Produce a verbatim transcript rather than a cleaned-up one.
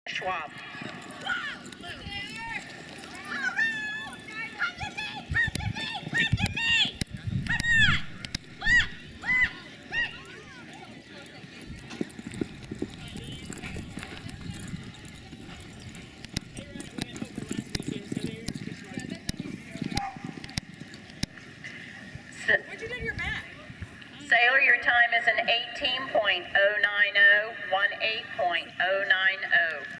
Schwab. Where'd you get your bag? Sailor, your time is an eighteen point oh nine oh, one eight point oh nine oh.